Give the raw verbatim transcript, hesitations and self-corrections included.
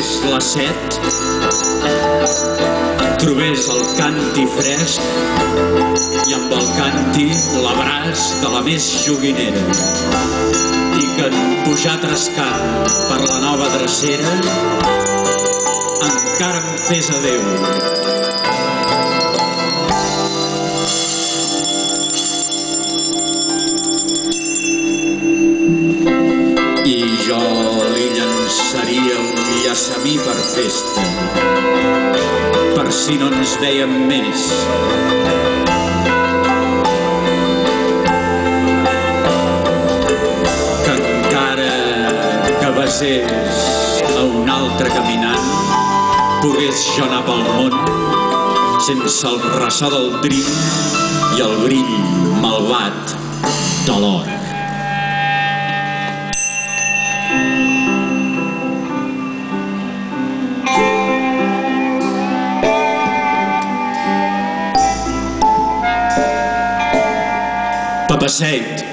les set, trobés el canti fresc i amb el canti l'abraç de la més joguinera, i que en pujar trescant per la nova drecera encara em fes adéu. I jo li llançaria un llaçamí per festa, per si no ens vèiem més. Que encara que besés a un altre caminant, pogués jo anar pel món sense el ressò del trim i el grill malvat de l'or. Papaseit,